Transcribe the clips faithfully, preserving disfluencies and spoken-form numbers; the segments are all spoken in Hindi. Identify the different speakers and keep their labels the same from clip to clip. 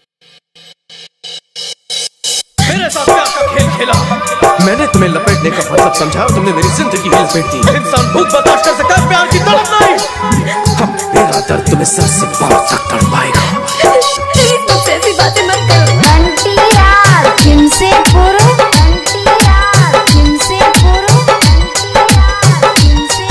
Speaker 1: मेरे साथ प्यार का खेल खेला। मैंने तुम्हें लपेटने का मतलब समझा, तुमने मेरी जिंदगी में लपेट दी। इंसान भूख बर्दाश्त कर सकता है, प्यार की तड़प नहीं। हम मेरा दर्द तुम्हें सर से पांव तक तड़पाएगा।
Speaker 2: प्लीज मुझसे ऐसी बातें मत करो। घंटी यार किमसे पुरो, घंटी यार किमसे पुरो, घंटी यार किमसे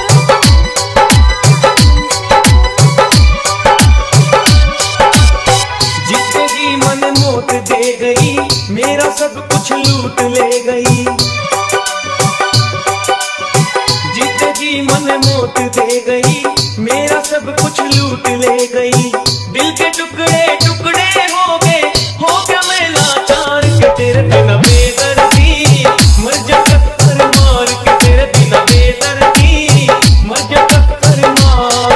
Speaker 2: पुरो।
Speaker 1: जिंदगी मन मौत दे गई, मेरा सब कुछ लूट ले गई। जिंदगी मन मौत दे गई, मेरा सब कुछ लूट ले गई। दिल के टुकड़े टुकड़े हो गए, हो गया मैं लाचार के तेरे बिना बेदर्दी। मर जा टक्कर मार के तेरे बिना बेदर्दी, मर जा टक्कर मार।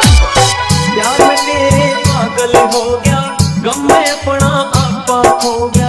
Speaker 1: हो गया गम में अपना आपा खो गया।